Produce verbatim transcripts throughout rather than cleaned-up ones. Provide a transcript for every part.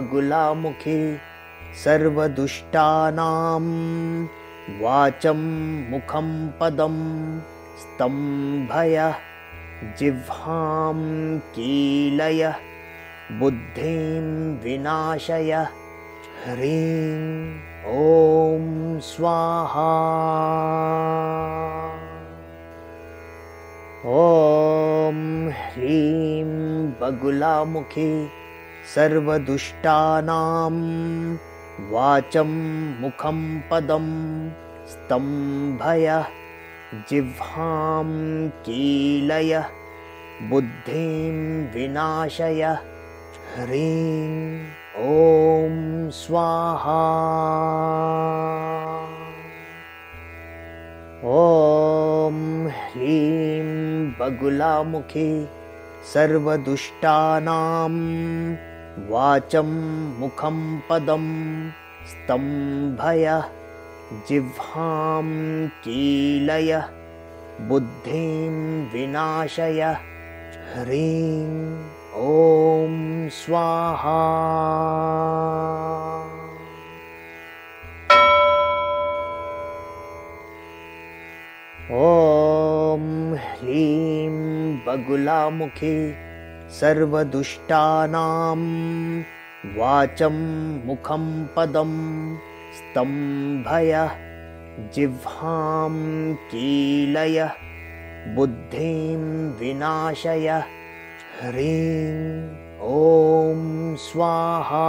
बगुलामुखी सर्वदुष्टानां वाचं मुखं पदं स्तम्भय जिह्वां कीलय बुद्धिं विनाशय। ह्रीं ॐ स्वाहा। ॐ ह्रीं बगुलामुखी सर्वदुष्टानां वाचं मुखं पदं स्तम्भय जिह्वां कीलय बुद्धिं विनाशय। ह्रीं ॐ स्वाहा। ॐ ह्रीं बगुलामुखी सर्वदुष्टानां वाचं मुखं पदं स्तम्भय जिह्वां कीलय बुद्धिं विनाशय। ह्रीं ॐ स्वाहा। ॐ ह्रीं बगुलामुखी सर्वदुष्टानां वाचं मुखं पदं स्तम्भय जिह्वां कीलय बुद्धिं विनाशय। ह्रीं ॐ स्वाहा।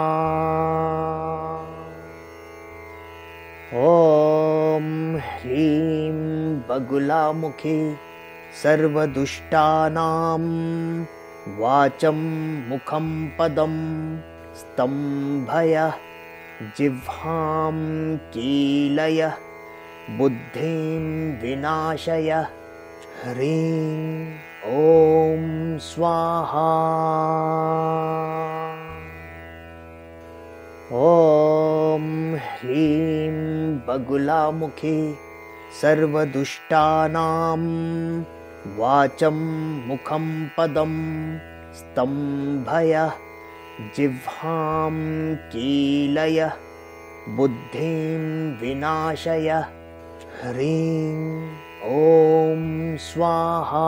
ॐ ह्रीं बगुलामुखी सर्वदुष्टानां वाचं मुखं पदं स्तम्भय जिह्वां कीलय बुद्धिं विनाशय। ह्रीं ॐ स्वाहा। ॐ ह्रीं बगुलामुखी सर्वदुष्टानां वाचं मुखं पदं स्तम्भय जिह्वां कीलय बुद्धिं विनाशय। ह्रीं ॐ स्वाहा।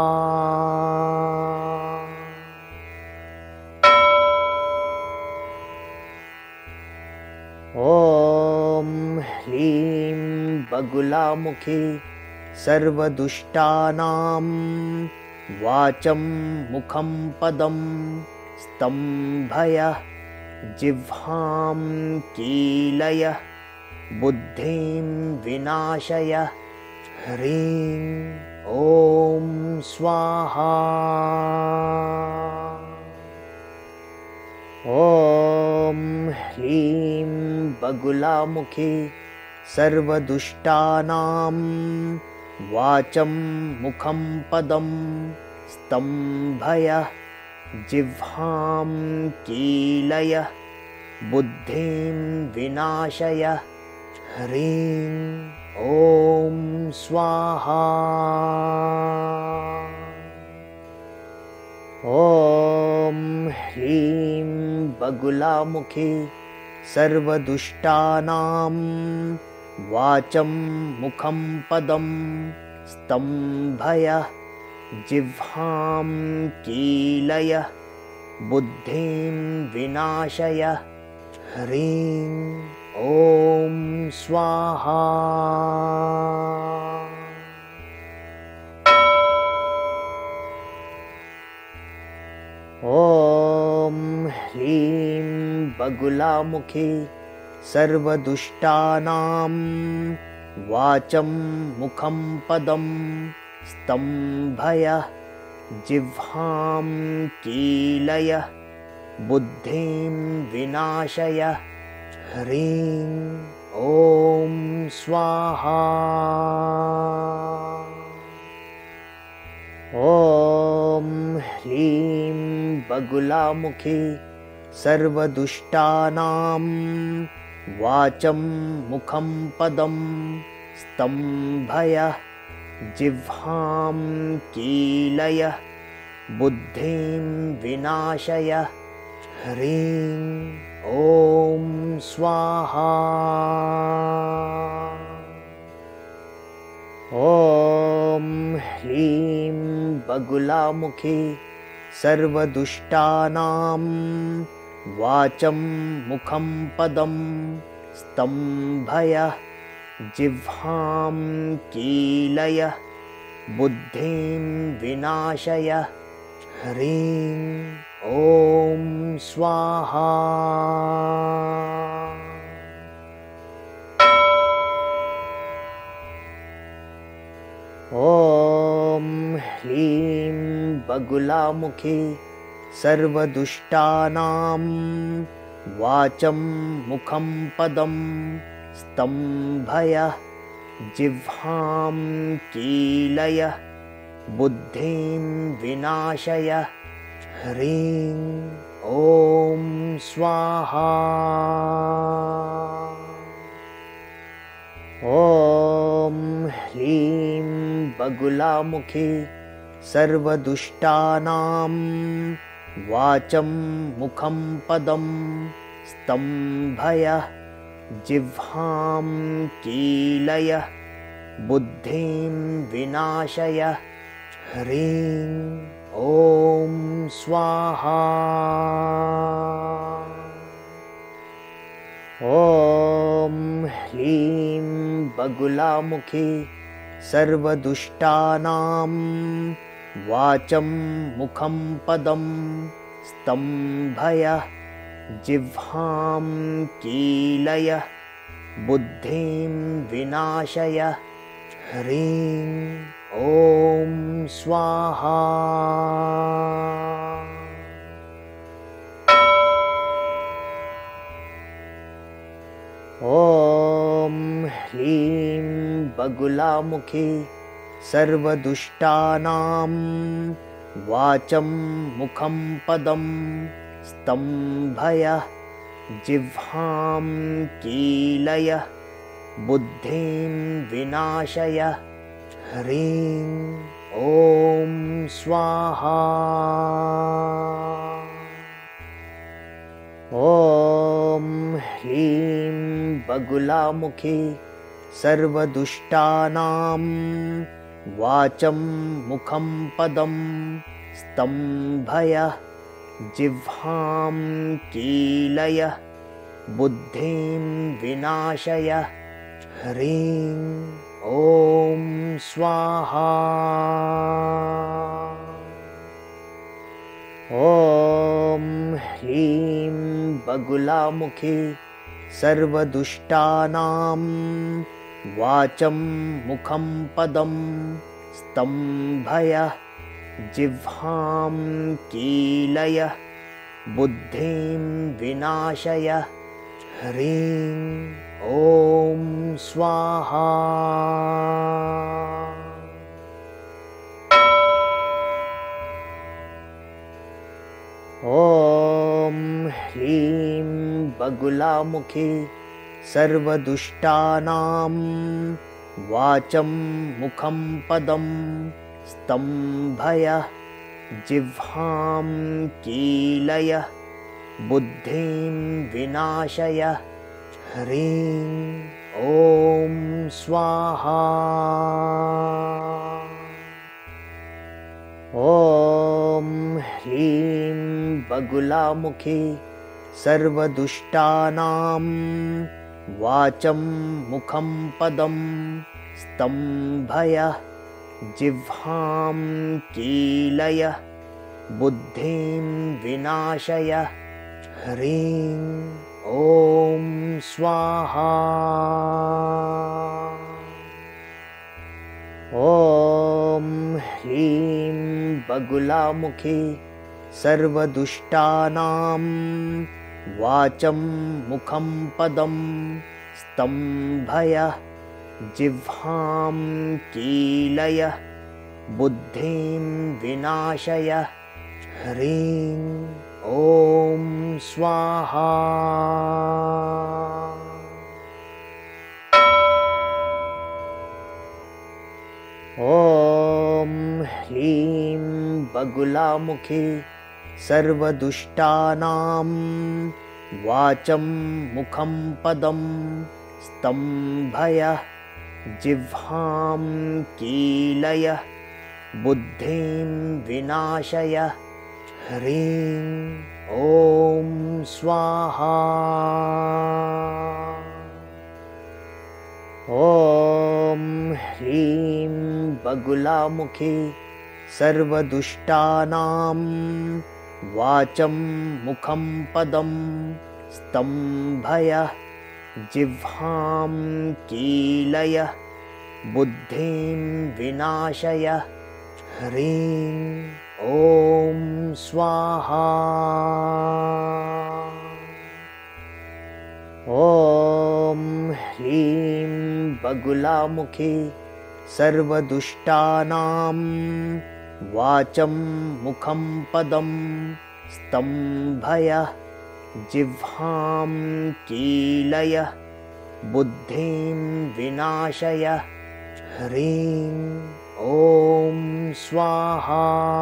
ॐ ह्रीं बगुलामुखी सर्वदुष्टानां वाचं मुखं पदं स्तम्भय जिह्वां कीलय बुद्धिं विनाशय। ह्रीं ॐ स्वाहा। ॐ ह्रीं बगुलामुखी सर्वदुष्टानां वाचं मुखं पदं स्तम्भय जिह्वां कीलय बुद्धिं विनाशय। ह्रीं ॐ स्वाहा। ॐ ह्रीं बगुलामुखी सर्वदुष्टानां वाचं मुखं पदं स्तम्भय जिह्वां कीलय बुद्धिं विनाशय। ह्रीं ॐ स्वाहा। ॐ ह्रीं बगुलामुखी सर्वदुष्टानां वाचं मुखं पदं स्तम्भय जिह्वां कीलय बुद्धिं विनाशय। ह्रीं ॐ स्वाहा। ॐ ह्रीं बगुलामुखी सर्वदुष्टानां वाचं मुखं पदं स्तम्भय जिह्वां कीलय बुद्धिं विनाशय। ह्रीं ॐ स्वाहा। ॐ ह्लीं बगुलामुखी सर्वदुष्टानां वाचं मुखं पदं स्तम्भय जिह्वां कीलय बुद्धिं विनाशय ह्रीं ॐ स्वाहा। ॐ ह्लीं बगुलामुखी सर्वदुष्टानां वाचं मुखं पदं स्तम्भय जिह्वां कीलय बुद्धिं विनाशय ह्रीं ॐ स्वाहा। ॐ ह्लीं बगुलामुखी सर्वदुष्टानां वाचं मुखं पदं स्तम्भय जिह्वां कीलय बुद्धिं विनाशय ह्रीं ॐ स्वाहा। ॐ ह्लीं बगुलामुखी सर्वदुष्टानां वाचं मुखं पदं स्तम्भय जिह्वां कीलय बुद्धिं विनाशय ह्रीं ॐ स्वाहा। ॐ ह्लीं बगुलामुखी सर्वदुष्टानां वाचं मुखं पदं स्तम्भय जिह्वां कीलय बुद्धिं विनाशय ह्रीं ॐ स्वाहा। ॐ ह्लीं बगुलामुखी सर्वदुष्टानां वाचं मुखं पदं स्तम्भय जिह्वां कीलय बुद्धिं विनाशय ह्रीं ॐ स्वाहा। ॐ ह्लीं बगुलामुखी सर्वदुष्टानां वाचं मुखं पदं स्तम्भय जिह्वां कीलय बुद्धिं विनाशय ह्रीं ॐ स्वाहा। ॐ ह्लीं बगुलामुखी सर्वदुष्टानां वाचं मुखं पदं स्तम्भय जिह्वां कीलय बुद्धिं विनाशय ह्रीं ॐ स्वाहा। ॐ ह्लीं बगुलामुखी सर्वदुष्टानां वाचं मुखं पदं स्तम्भय जिह्वां कीलय बुद्धिं विनाशय ह्रीं ॐ स्वाहा। ॐ ह्लीं बगुलामुखी सर्वदुष्टानां वाचं मुखं पदं स्तम्भय जिह्वां कीलय बुद्धिं विनाशय ह्रीं ॐ स्वाहा। ॐ ह्लीं बगुलामुखी सर्वदुष्टानां वाचं मुखं पदं स्तम्भय जिह्वां कीलय बुद्धिं विनाशय ह्रीं ॐ स्वाहा। ॐ ह्रीं बगुलामुखी सर्वदुष्टानां वाचं मुखं पदं स्तम्भय जिह्वां कीलय बुद्धिं विनाशय ह्रीं ॐ स्वाहा। ॐ ह्रीं बगुलामुखी सर्वदुष्टानां वाचं मुखं पदं स्तम्भय जिह्वां कीलय बुद्धिं विनाशय ह्रीं ॐ स्वाहा।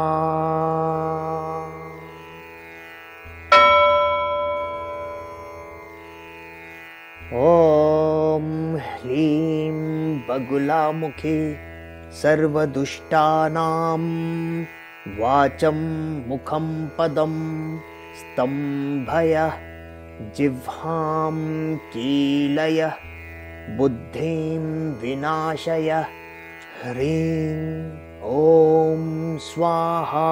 ॐ ह्रीं बगुलामुखी सर्वदुष्टानां वाचं मुखं पदं स्तम्भय जिह्वां कीलय बुद्धिं विनाशय ह्रीं ॐ स्वाहा।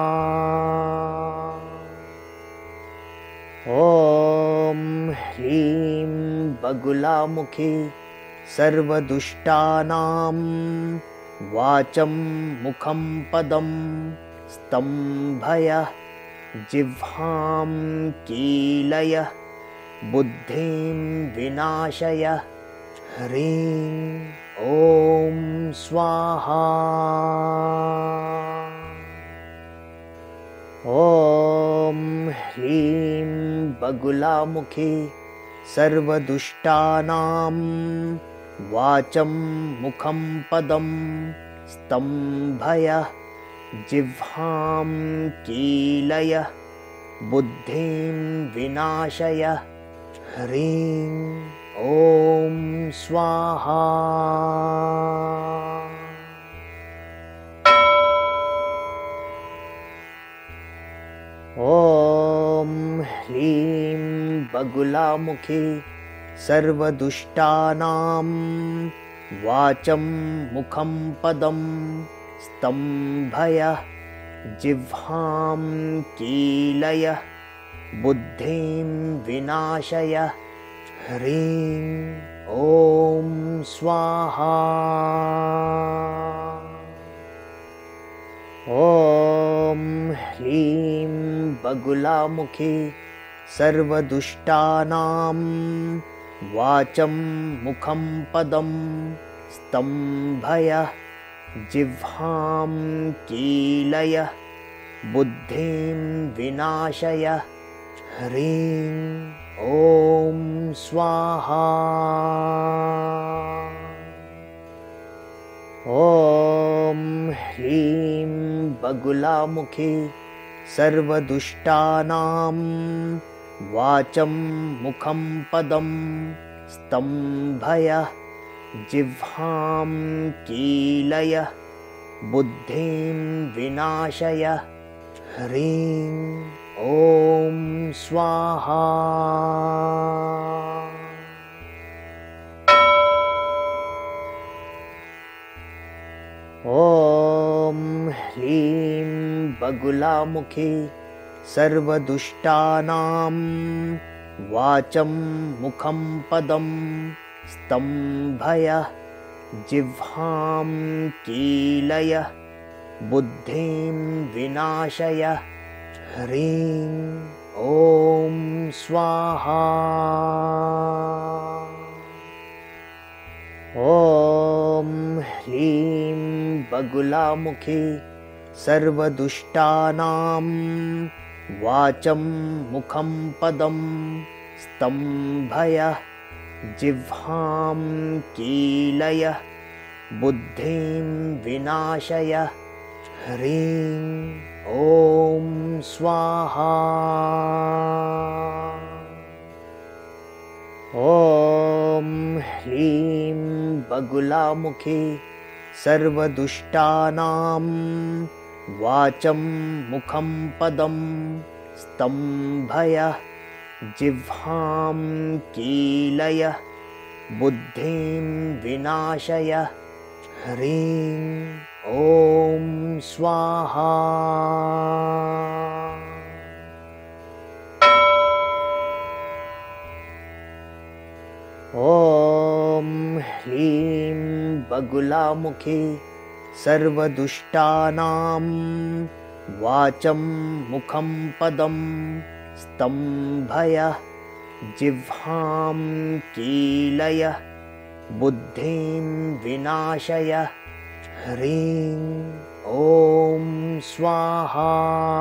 ॐ ह्रीं बगुलामुखी सर्वदुष्टानां वाचं मुखं पदं स्तम्भय जिह्वां कीलय बुद्धिं विनाशय ह्रीं ॐ स्वाहा। ॐ ह्रीं बगुलामुखी सर्वदुष्टानां वाचं मुखं पदं स्तम्भय जिह्वां कीलय बुद्धिं विनाशय ह्रीं ॐ स्वाहा। ॐ ह्रीं बगुलामुखी सर्वदुष्टानां वाचं मुखं पदं स्तम्भय जिह्वां कीलय बुद्धिं विनाशय ह्रीं ॐ स्वाहा। ॐ ह्रीं बगुलामुखी सर्वदुष्टानां वाचं मुखं पदं स्तम्भय जिह्वां कीलय बुद्धिं विनाशय ह्रीं ॐ स्वाहा। ॐ ह्रीं बगुलामुखी सर्वदुष्टानां वाचं मुखं पदं स्तम्भय जिह्वां कीलय बुद्धिं विनाशय ह्रीं ॐ स्वाहा। ॐ ह्रीं बगुलामुखी सर्वदुष्टानां वाचं मुखं पदं स्तम्भय जिह्वां कीलय बुद्धिं विनाशय ह्रीं ॐ स्वाहा। ॐ ह्रीं बगुलामुखी सर्वदुष्टानां वाचं मुखं पदं स्तम्भय जिह्वां कीलय बुद्धिं विनाशय ह्रीं ॐ स्वाहा। ॐ ह्लीं बगुलामुखी सर्वदुष्टानां वाचं मुखं पदं स्तम्भय जिह्वां कीलय बुद्धिं विनाशय ह्रीं ॐ स्वाहा। ॐ ह्लीं बगुलामुखी सर्वदुष्टानां वाचं मुखं पदं स्तम्भय जिह्वां कीलय बुद्धिं विनाशय ह्रीं ॐ स्वाहा।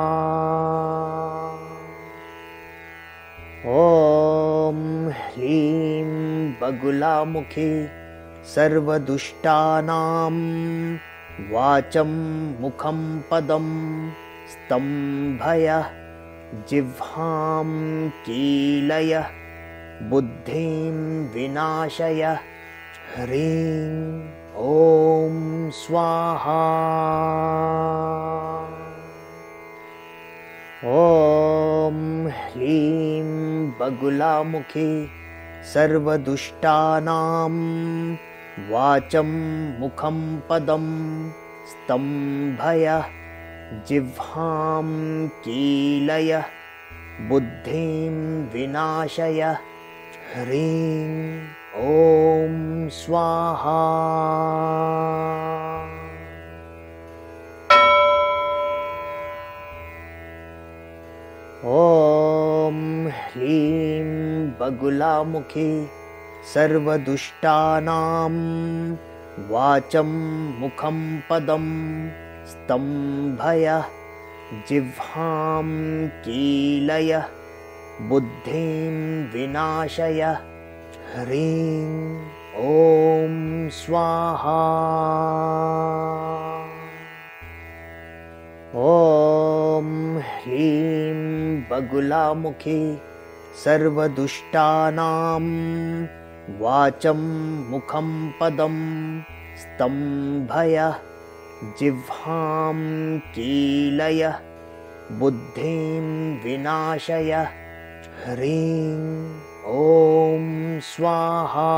ॐ ह्लीं बगुलामुखी सर्वदुष्टानां वाचं मुखं पदं स्तम्भय जिह्वां कीलय बुद्धिं विनाशय ह्रीं ॐ स्वाहा। ॐ ह्लीं बगुलामुखी सर्वदुष्टानां वाचं मुखं पदं स्तम्भय जिह्वां कीलय बुद्धिं विनाशय ह्रीं ॐ स्वाहा। ॐ ह्लीं बगुलामुखी सर्वदुष्टानां वाचं मुखं पदं स्तम्भय जिह्वां कीलय बुद्धिं विनाशय ह्रीं ॐ स्वाहा। ॐ ह्लीं बगुलामुखी सर्वदुष्टानां वाचं मुखं पदं स्तम्भय जिह्वां कीलय बुद्धिं विनाशय ह्रीं ॐ स्वाहा।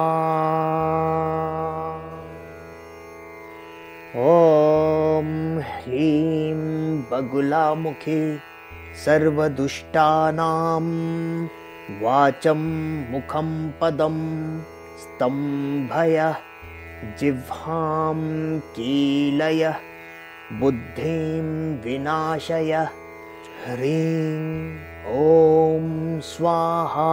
ॐ ह्लीं बगुलामुखी सर्वदुष्टानां वाचं मुखं पदं स्तम्भय जिह्वां कीलय बुद्धिं विनाशय ह्रीं ॐ स्वाहा।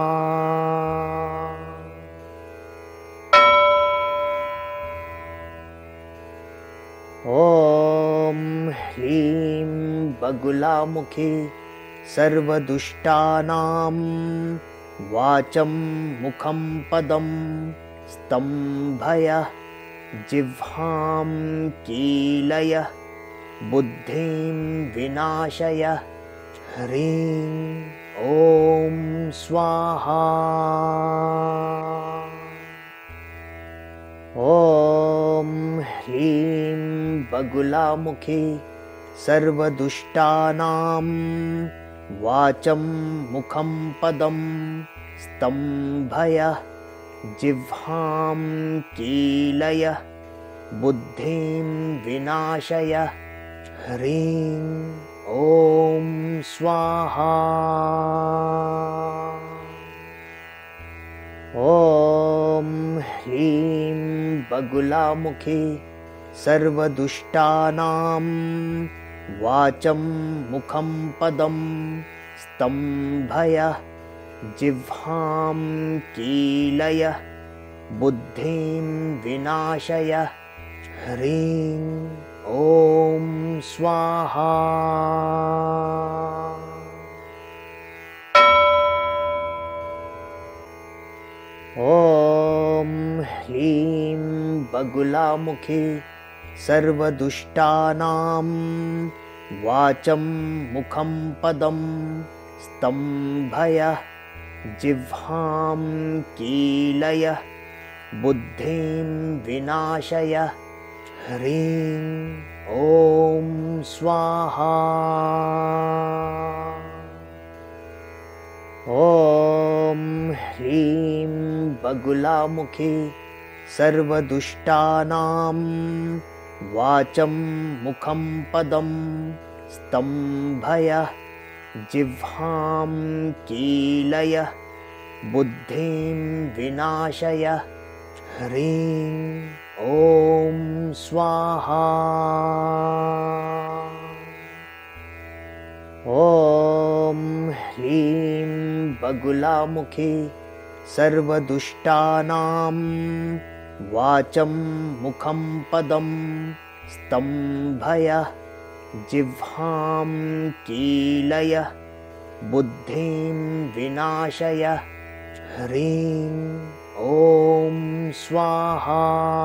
ॐ ह्लीं बगुलामुखी सर्वदुष्टानां वाचं मुखं पदं स्तम्भय जिह्वां कीलय बुद्धिं विनाशय ह्रीं ॐ स्वाहा। ॐ ह्लीं बगुलामुखी सर्वदुष्टानां वाचं मुखं पदं स्तम्भय जिह्वां कीलय बुद्धिं विनाशय ह्रीं ॐ स्वाहा। ॐ ह्लीं बगुलामुखी सर्वदुष्टानां वाचं मुखं पदं स्तम्भय जिह्वां कीलय बुद्धिं विनाशय ह्रीं ॐ स्वाहा। ॐ ह्लीं बगुलामुखी सर्वदुष्टानां वाचं मुखं पदं स्तम्भय जिह्वां कीलय बुद्धिं विनाशय ह्रीं ॐ स्वाहा। ॐ ह्रीं बगुलामुखी सर्वदुष्टानां वाचं मुखं पदं स्तम्भय जिह्वां कीलय बुद्धिं विनाशय ह्रीं ॐ स्वाहा। ॐ ह्रीं बगुलामुखी सर्वदुष्टानां वाचं मुखं पदं स्तम्भय जिह्वां कीलय बुद्धिं विनाशय ह्रीं ॐ स्वाहा।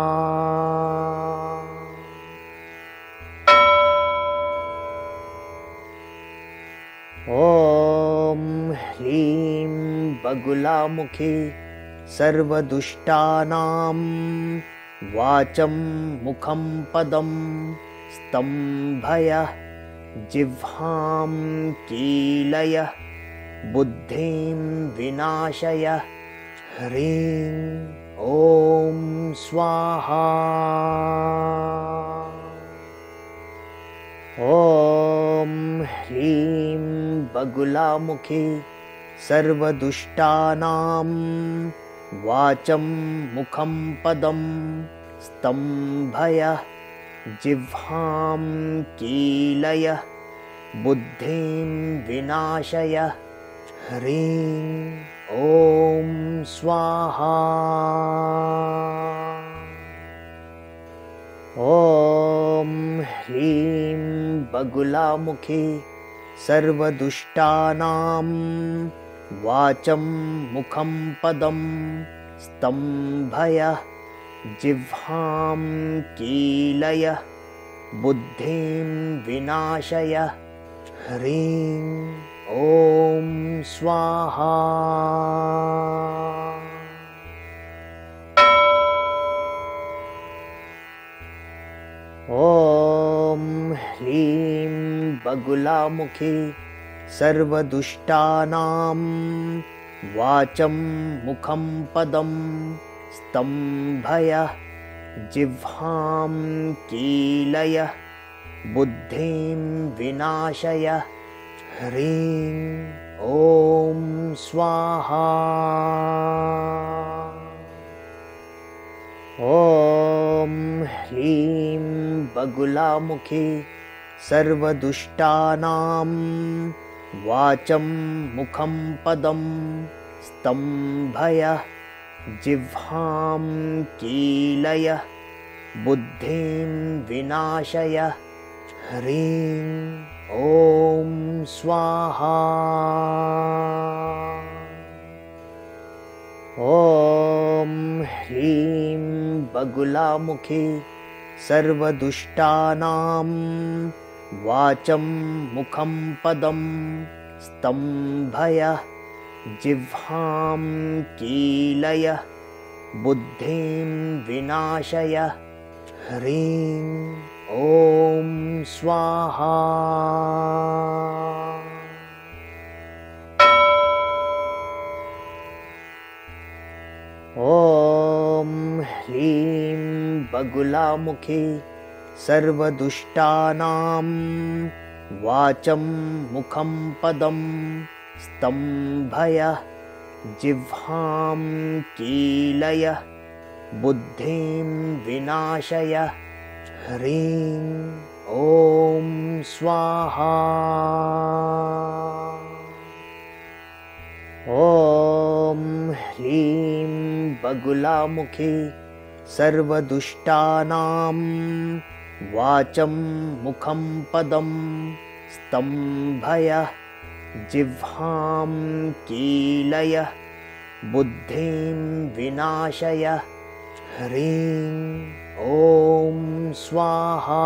ॐ ह्रीं बगुलामुखी सर्वदुष्टानां वाचं मुखं पदं स्तम्भय जिह्वां कीलय बुद्धिं विनाशय ह्रीं ॐ स्वाहा। ॐ ह्रीं बगुलामुखी सर्वदुष्टानां वाचं मुखं पदं स्तम्भय जिह्वां कीलय बुद्धिं विनाशय ह्रीं ॐ स्वाहा। ॐ ह्रीं बगुलामुखी सर्वदुष्टानां वाचं मुखं पदं स्तम्भय जिह्वां कीलय बुद्धिं विनाशय ह्रीं ॐ स्वाहा। ॐ ह्रीं बगुलामुखी सर्वदुष्टानां वाचं मुखं पदं स्तम्भय जिह्वां कीलय बुद्धिं विनाशय ह्रीं ॐ स्वाहा। ॐ ह्रीं बगुलामुखी सर्वदुष्टानां वाचं मुखं पदं स्तम्भय जिह्वां कीलय बुद्धिं विनाशय ह्रीं ॐ स्वाहा। ॐ ह्रीं बगुलामुखी सर्वदुष्टानां वाचं मुखं पदं स्तम्भय जिह्वां कीलय बुद्धिं विनाशय ह्रीं ॐ स्वाहा। ॐ ह्रीं बगुलामुखी सर्वदुष्टानां वाचं मुखं पदं स्तम्भय जिह्वां कीलय बुद्धिं विनाशय ह्रीं ॐ स्वाहा। ॐ ह्रीं बगुलामुखी सर्वदुष्टानां वाचं मुखं पदं स्तम्भय जिह्वां कीलय बुद्धिं विनाशय ह्रीं ॐ स्वाहा।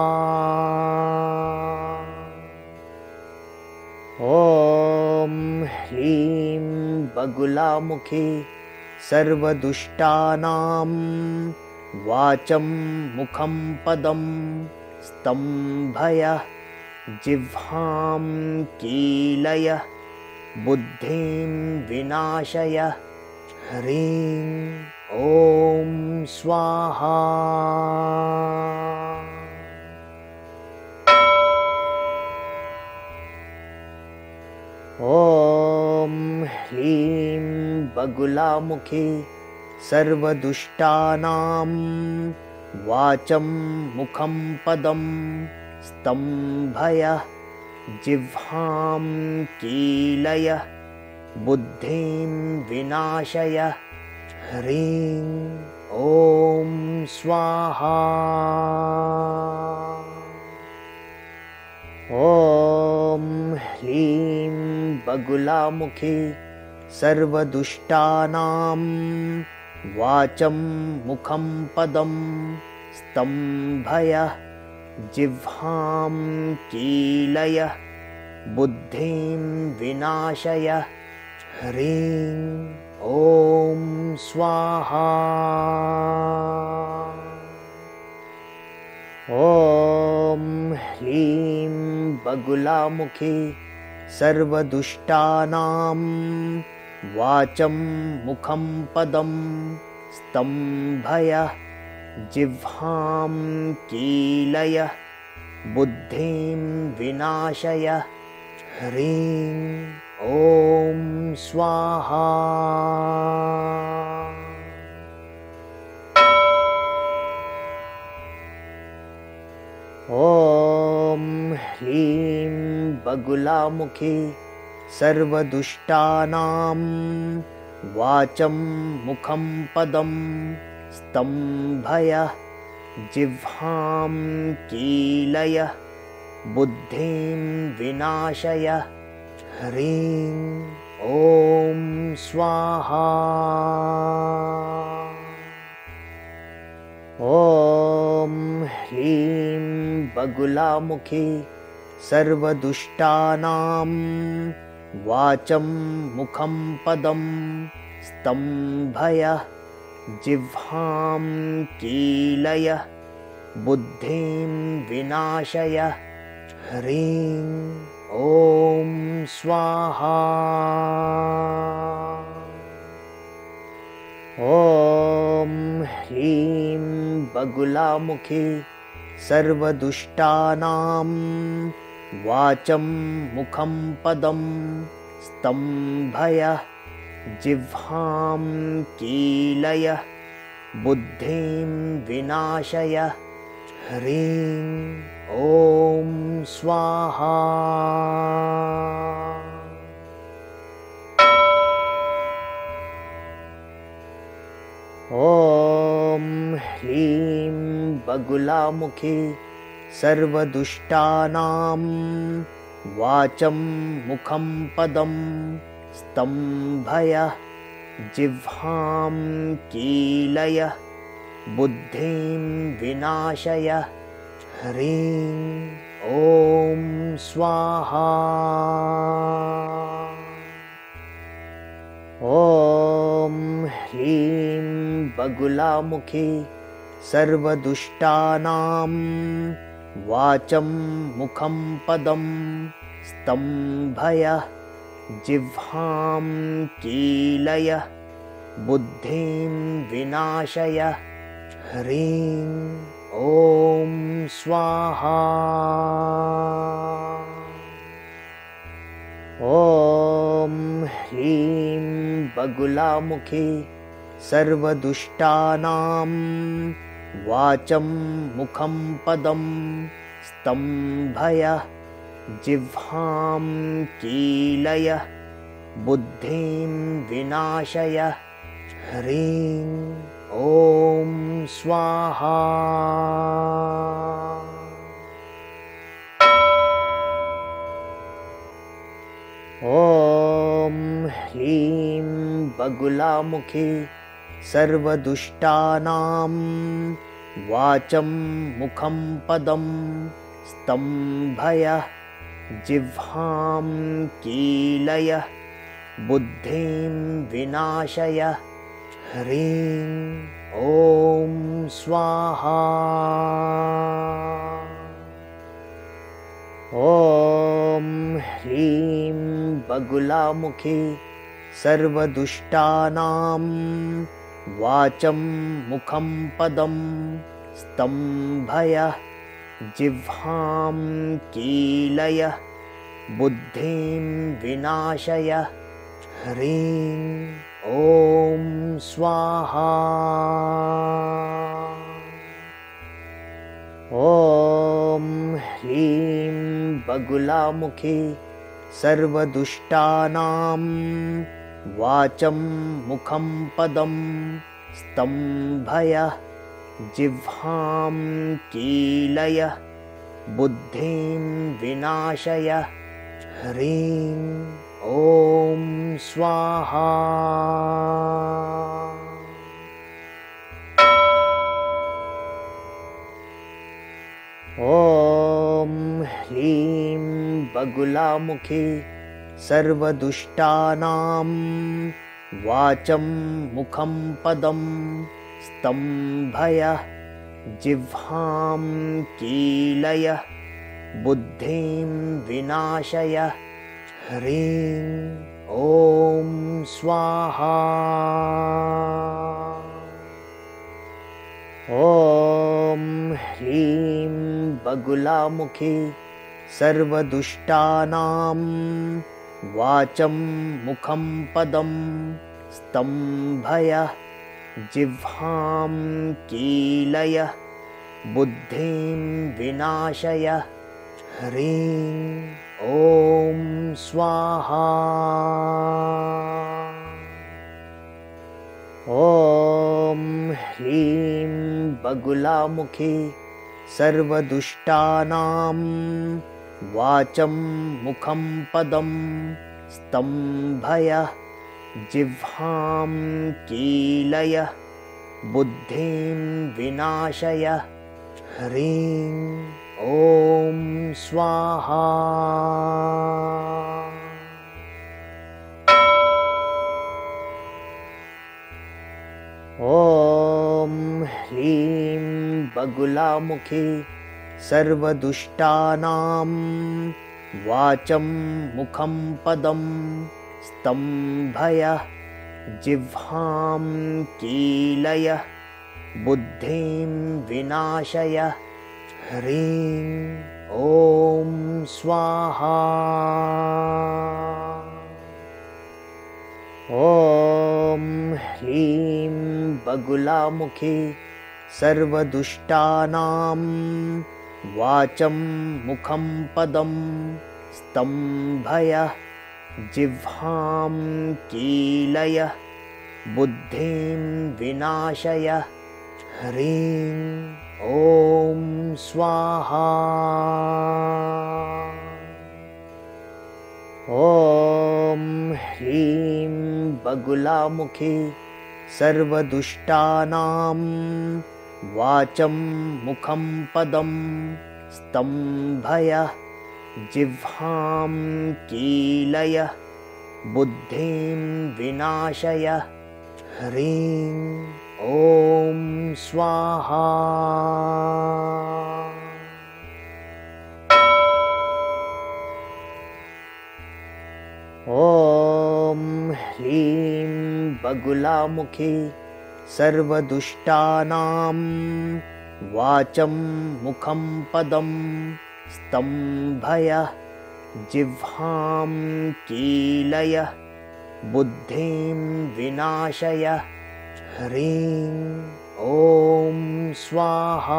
ॐ ह्रीं बगुलामुखी सर्वदुष्टानां वाचं मुखं पदं स्तम्भय जिह्वां कीलय बुद्धिं विनाशय ह्रीं ॐ स्वाहा। ॐ ह्रीं बगुलामुखी सर्वदुष्टानां वाचं मुखं पदं स्तम्भय जिह्वां कीलय बुद्धिं विनाशय ह्रीं ॐ स्वाहा। ॐ ह्रीं बगुलामुखी सर्वदुष्टानां वाचं मुखं पदं स्तम्भय जिह्वां कीलय बुद्धिं विनाशय ह्रीं ॐ स्वाहा। ॐ ह्रीं बगुलामुखी सर्वदुष्टानां वाचं मुखं पदं स्तम्भय जिह्वां कीलय बुद्धिं विनाशय ह्रीं ॐ स्वाहा। ॐ ह्रीं बगुलामुखी सर्वदुष्टानां वाचं मुखं पदं स्तम्भय जिह्वां कीलय बुद्धिं विनाशय ह्रीं ॐ स्वाहा। ॐ ह्रीं बगुलामुखी सर्वदुष्टानां वाचं मुखं पदं स्तम्भय जिह्वां कीलय बुद्धिं विनाशय ह्रीं ॐ स्वाहा। ॐ ह्रीं बगुलामुखी सर्वदुष्टानां वाचं मुखं पदं स्तम्भय जिह्वां कीलय बुद्धिं विनाशय ह्रीं ॐ स्वाहा। ॐ ह्रीं बगुलामुखी सर्वदुष्टानां वाचं मुखं पदं स्तम्भय जिह्वां कीलय बुद्धिं विनाशय ह्रीं ॐ स्वाहा। ॐ ह्रीं बगुलामुखी सर्वदुष्टानां वाचं मुखं पदं स्तम्भय जिह्वां कीलय बुद्धिं विनाशय ह्रीं ॐ स्वाहा। ॐ ह्रीं बगुलामुखी सर्वदुष्टानां वाचं मुखं पदं स्तम्भय जिह्वां कीलय बुद्धिं विनाशय ह्रीं ॐ स्वाहा। ॐ ह्रीं बगुलामुखी सर्वदुष्टानां वाचं मुखं पदं स्तम्भय जिह्वां कीलय बुद्धिं विनाशय। ह्रीं ॐ स्वाहा। ॐ ह्रीं बगुलामुखी सर्वदुष्टानां वाचं मुखं पदं स्तम्भय जिह्वां कीलय बुद्धिं विनाशय। ह्रीं ॐ स्वाहा। ॐ ह्रीं बगुलामुखी सर्वदुष्टानां वाचं मुखं पदं स्तम्भय जिह्वां कीलय बुद्धिं विनाशय। ह्रीं ॐ स्वाहा। ॐ ह्रीं बगुलामुखी सर्वदुष्टानां वाचं मुखं पदं स्तम्भय जिह्वां कीलय बुद्धिं विनाशय। ह्रीं ॐ स्वाहा। ॐ ह्रीं बगुलामुखी सर्वदुष्टानां वाचं मुखं पदं स्तम्भय जिह्वां कीलय बुद्धिं विनाशय। ह्रीं ॐ स्वाहा। ॐ ह्रीं बगुलामुखी सर्वदुष्टानां वाचं मुखं पदं स्तम्भय जिह्वां कीलय बुद्धिं विनाशय। ह्रीं ॐ स्वाहा। ॐ ह्रीं बगुलामुखी सर्वदुष्टानां वाचं मुखं पदं स्तम्भय जिह्वां कीलय बुद्धिं विनाशय। ह्रीं ॐ स्वाहा। ॐ ह्रीं बगुलामुखी सर्वदुष्टानां वाचं मुखं पदं स्तम्भय जिह्वां कीलय बुद्धिं विनाशय। ह्रीं ॐ स्वाहा। ॐ ह्रीं बगुलामुखी सर्वदुष्टानां वाचं मुखं पदं स्तम्भय जिह्वां कीलय बुद्धिं विनाशय। ह्रीं ॐ स्वाहा। ॐ ह्रीं बगुलामुखी सर्वदुष्टानां वाचं मुखं पदं स्तम्भय जिह्वां कीलय बुद्धिं विनाशय। ह्रीं ॐ स्वाहा।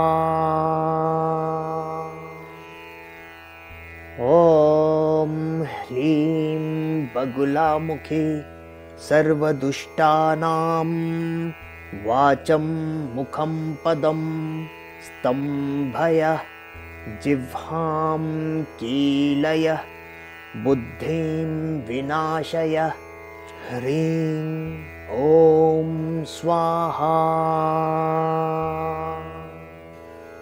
ॐ ह्रीं बगुलामुखी सर्वदुष्टानां वाचं मुखं पदं स्तम्भय जिह्वां कीलय बुद्धिं विनाशय। ह्रीं ॐ स्वाहा।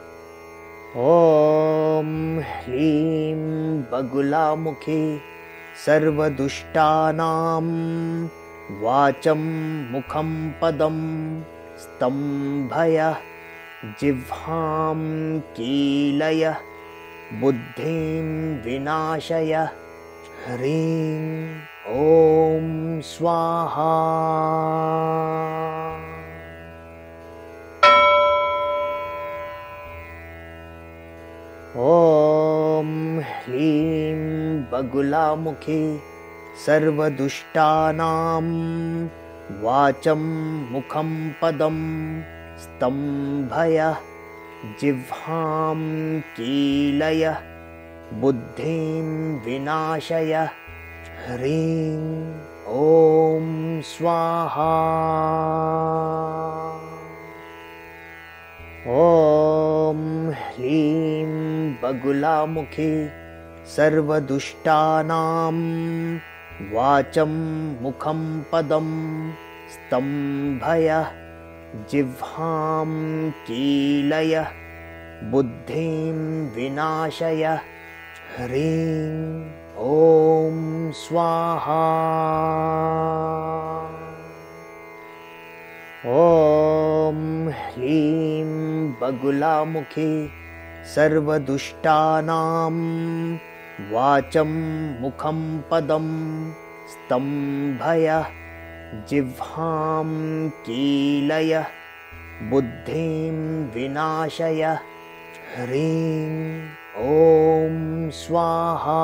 ॐ ह्रीं बगुलामुखी सर्वदुष्टानां वाचं मुखं पदं स्तम्भय जिह्वां कीलय बुद्धिं विनाशय। ह्रीं ॐ स्वाहा। ॐ ह्रीं बगुलामुखी सर्वदुष्टानां वाचं मुखं पदं स्तम्भय जिह्वां कीलय बुद्धिं विनाशय। ह्रीं ॐ स्वाहा। ॐ ह्रीं बगुलामुखी सर्वदुष्टानां वाचं मुखं पदं स्तम्भय जिह्वां कीलय बुद्धिं विनाशय। ह्रीं ॐ स्वाहा। ॐ ह्रीं बगुलामुखी सर्वदुष्टानां वाचं मुखं पदं स्तम्भय जिह्वां कीलय बुद्धिं विनाशय। ह्रीं ॐ स्वाहा।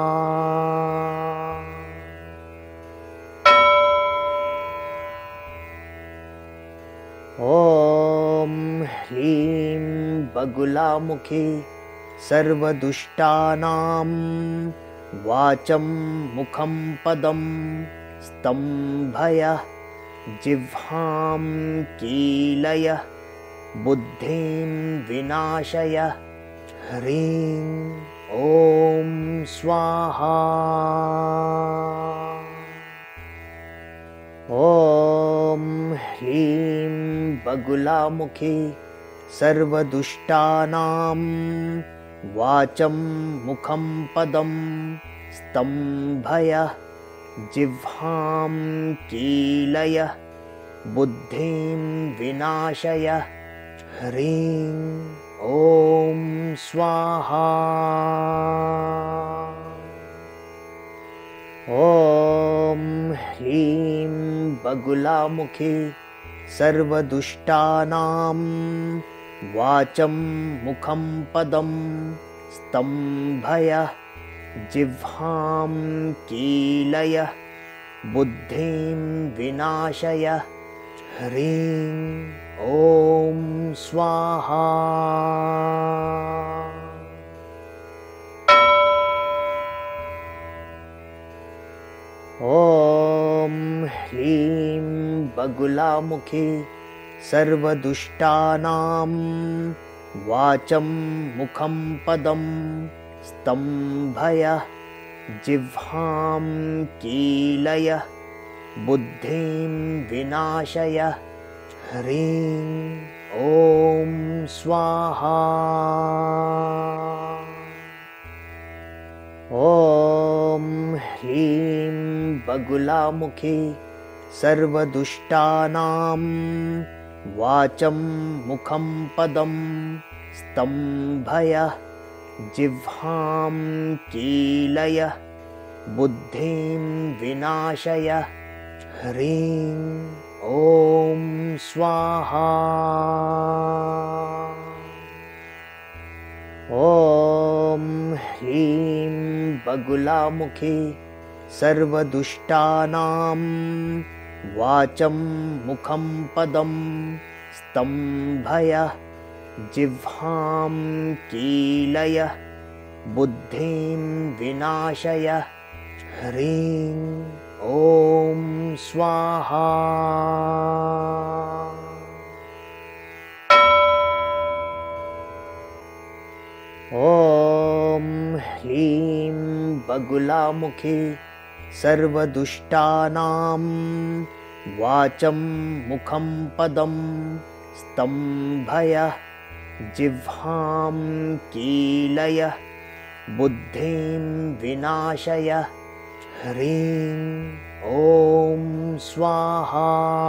ॐ ह्रीं बगुलामुखी सर्वदुष्टानां वाचं मुखं पदं स्तम्भय जिह्वां कीलय बुद्धिं विनाशय। ह्रीं ॐ स्वाहा। ॐ ह्रीं बगुलामुखी सर्वदुष्टानां वाचं मुखं पदं स्तम्भय जिह्वां कीलय बुद्धिं विनाशय। ह्रीं ॐ स्वाहा। ॐ ह्रीं बगुलामुखी सर्वदुष्टानां वाचं मुखं पदं स्तम्भय जिह्वां कीलय बुद्धिं विनाशय। ह्रीं ॐ स्वाहा। ॐ ह्रीं बगुलामुखी सर्वदुष्टानां वाचं मुखं पदं स्तम्भय जिह्वां कीलय बुद्धिं विनाशय। ह्रीं ॐ स्वाहा। ॐ ह्रीं बगुलामुखी सर्वदुष्टानां वाचं मुखं पदं स्तम्भय जिह्वां कीलय बुद्धिं विनाशय। ह्रीं ॐ स्वाहा। ॐ ह्रीं बगुलामुखी सर्वदुष्टानां वाचं मुखं पदं स्तम्भय जिह्वां कीलय बुद्धिं विनाशय। ह्रीं ॐ स्वाहा। ॐ ह्रीं बगुलामुखी सर्वदुष्टानां वाचं मुखं पदं स्तम्भय जिह्वां कीलय बुद्धिं विनाशय। ह्रीं ॐ स्वाहा।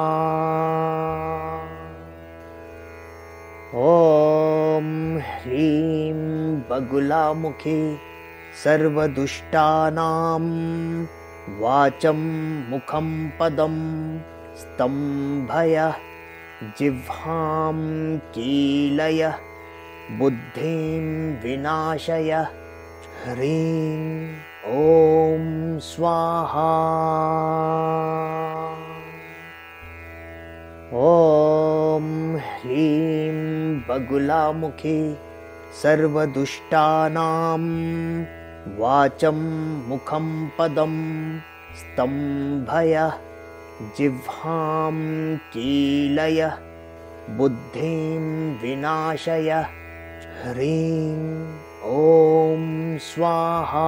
ॐ ह्रीं बगुलामुखी सर्वदुष्टानां वाचं मुखं पदं स्तम्भय जिह्वां कीलय बुद्धिं विनाशय। ह्रीं ॐ स्वाहा। ॐ ह्रीं बगुलामुखी सर्वदुष्टानां वाचं मुखं पदं स्तम्भय जिह्वां कीलय बुद्धिं विनाशय। ह्रीं ॐ स्वाहा।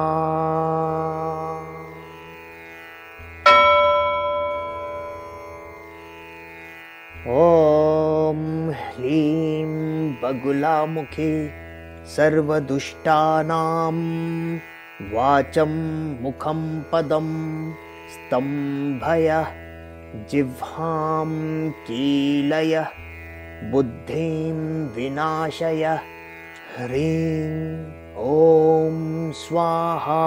ॐ ह्रीं बगुलामुखी सर्वदुष्टानां वाचं मुखं पदं स्तम्भय जिह्वां कीलय बुद्धिं विनाशय। ह्रीं ॐ स्वाहा।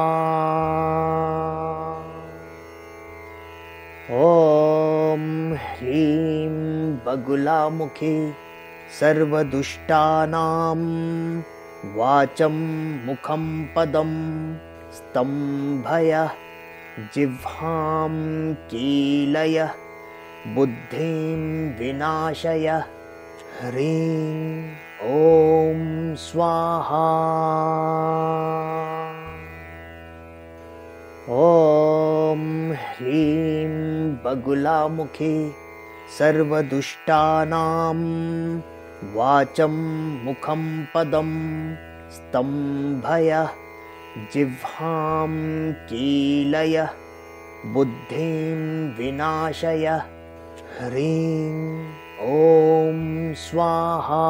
ॐ ह्रीं बगुलामुखी सर्वदुष्टानां वाचं मुखं पदं स्तम्भय जिह्वां कीलय बुद्धिं विनाशय। ह्रीं ॐ स्वाहा। ॐ ह्रीं बगुलामुखी सर्वदुष्टानां वाचं मुखं पदं स्तम्भय जिह्वां कीलय बुद्धिं विनाशय। ह्रीं ॐ स्वाहा।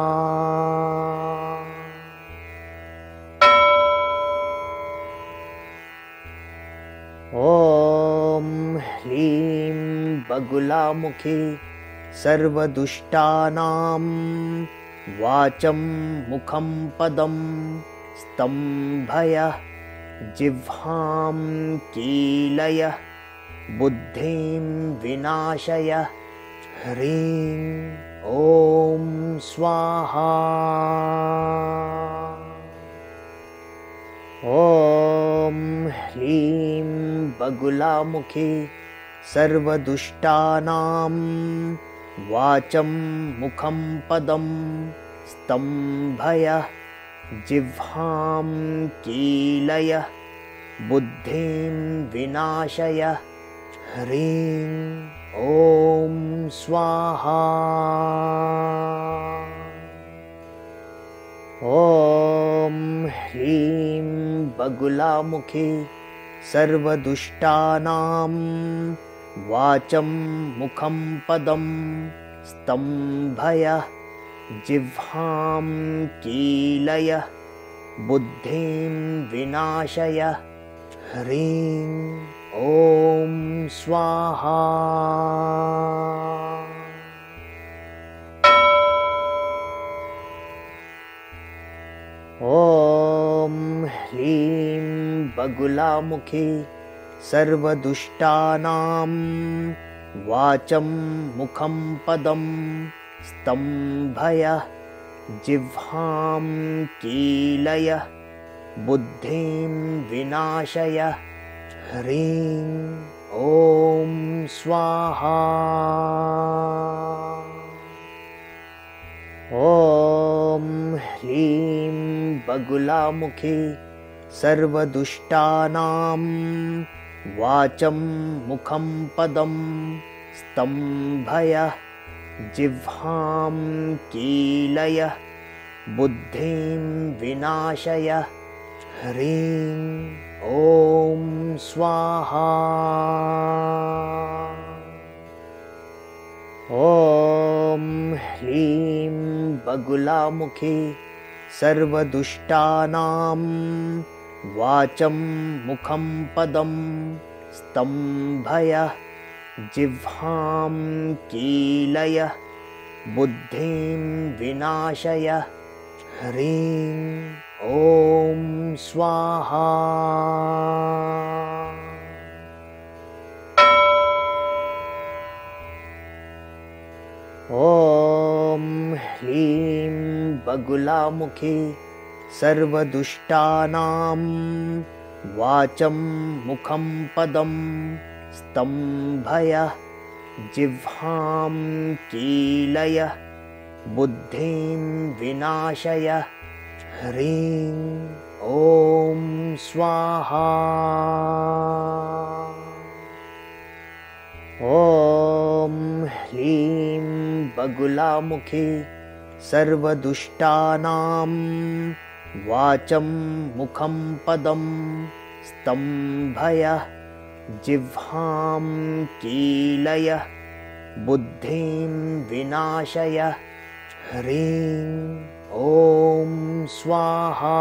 ॐ ह्रीं बगुलामुखी सर्वदुष्टानां वाचं मुखं पदं स्तम्भय जिह्वां कीलय बुद्धिं विनाशय। ह्रीं ॐ स्वाहा। ॐ ह्रीं बगुलामुखी सर्वदुष्टानां वाचं मुखं पदं स्तम्भय जिह्वां कीलय बुद्धिं विनाशय। ह्रीं ॐ स्वाहा। ॐ ह्रीं बगुलामुखी सर्वदुष्टानां वाचं मुखं पदं स्तम्भय जिह्वां कीलय बुद्धिं विनाशय। ह्रीं ॐ स्वाहा। ॐ ह्रीं बगुलामुखी सर्वदुष्टानां वाचं मुखं पदं स्तम्भय जिह्वां कीलय बुद्धिं विनाशय। ह्रीं ॐ स्वाहा। ॐ ह्रीं बगुलामुखी सर्वदुष्टानां वाचं मुखं पदं स्तम्भय जिह्वां कीलय बुद्धिं विनाशय। ह्रीं ॐ स्वाहा। ॐ ह्रीं बगुलामुखी सर्वदुष्टानां वाचं मुखं पदं स्तम्भय जिह्वां कीलय बुद्धिं विनाशय ह्रीं ॐ स्वाहा। ॐ ह्रीं बगुलामुखी सर्वदुष्टानां वाचं मुखं पदं स्तम्भय जिह्वां कीलय बुद्धिं विनाशय ह्रीं ॐ स्वाहा। ॐ ह्रीं बगुलामुखी सर्वदुष्टानां वाचं मुखं पदं स्तम्भय जिह्वां कीलय बुद्धिं विनाशय ह्रीं ॐ स्वाहा।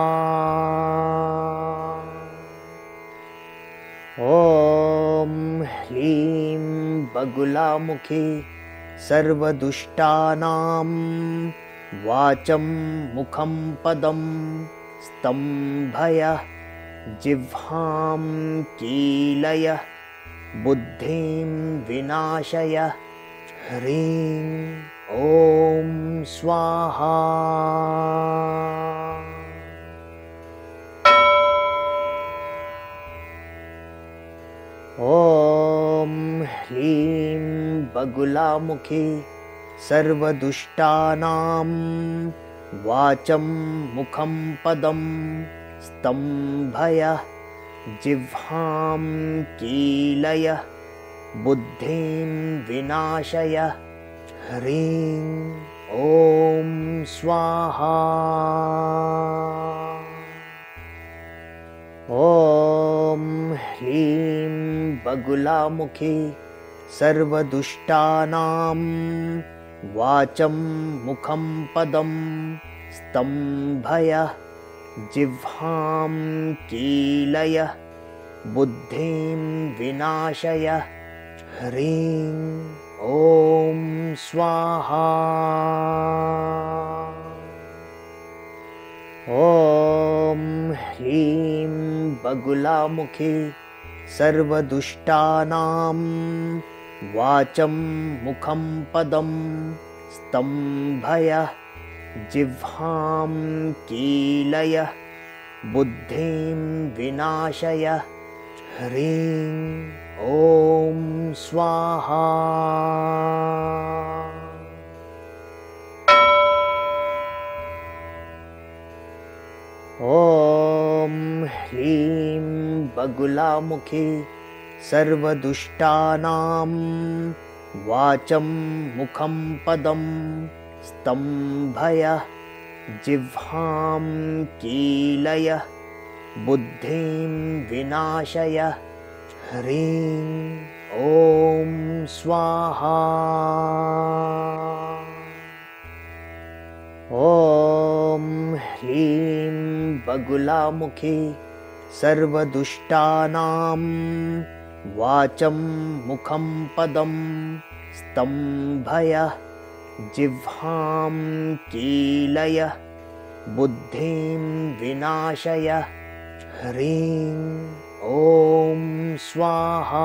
ॐ ह्रीं बगुलामुखी सर्वदुष्टानां वाचं मुखं पदं स्तम्भय जिह्वां कीलय बुद्धिं विनाशय ह्रीं ॐ स्वाहा। ॐ ह्रीं बगुलामुखी सर्वदुष्टानां वाचं मुखं पदं स्तम्भय जिह्वां कीलय बुद्धिं विनाशय ह्रीं ॐ स्वाहा। ॐ ह्रीं बगुलामुखी सर्वदुष्टानां वाचं मुखं पदं स्तम्भय जिह्वां कीलय बुद्धिं विनाशय ह्रीं ॐ स्वाहा। ॐ ह्रीं बगुलामुखी सर्वदुष्टानां वाचं मुखं पदं स्तम्भय जिह्वां कीलय बुद्धिं विनाशय ह्रीं ॐ स्वाहा। ॐ ह्रीं बगुलामुखी सर्वदुष्टानां वाचं मुखं पदं स्तम्भय जिह्वां कीलय बुद्धिं विनाशय ह्रीं ॐ स्वाहा। ॐ ह्रीं बगुलामुखी सर्वदुष्टानां वाचं मुखं पदं स्तम्भय जिह्वां कीलय बुद्धिं विनाशय ह्रीं ॐ स्वाहा।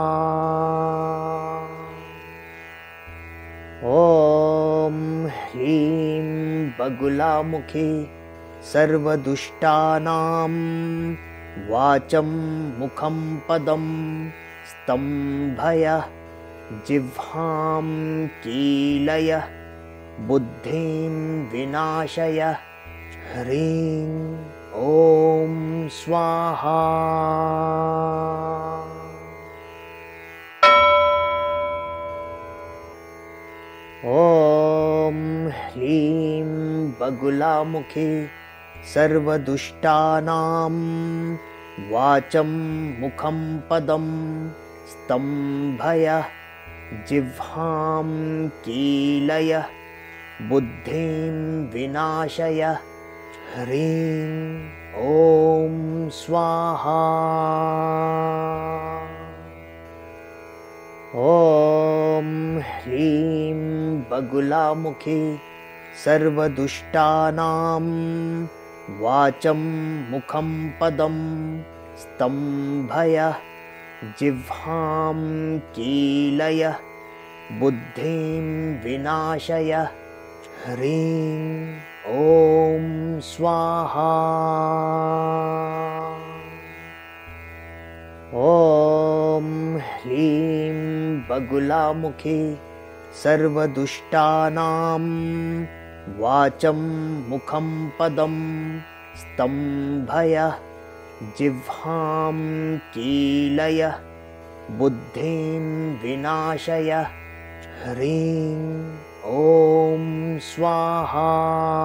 ॐ ह्रीं बगुलामुखी सर्वदुष्टानां वाचं मुखं पदं स्तम्भय जिह्वां कीलय बुद्धिं विनाशय ह्रीं ॐ स्वाहा। ॐ ह्रीं बगुलामुखी सर्वदुष्टानां वाचं मुखं पदं स्तम्भय जिह्वां कीलय बुद्धिं विनाशय ह्रीं ॐ स्वाहा। ॐ ह्रीं बगुलामुखी सर्वदुष्टानां वाचं मुखं पदं स्तम्भय जिह्वां कीलय बुद्धिं विनाशय। ह्रीं ॐ स्वाहा। ॐ ह्रीं बगुलामुखी सर्वदुष्टानां वाचं मुखं पदं स्तम्भय जिह्वां कीलय बुद्धिं विनाशय। ह्रीं ॐ स्वाहा।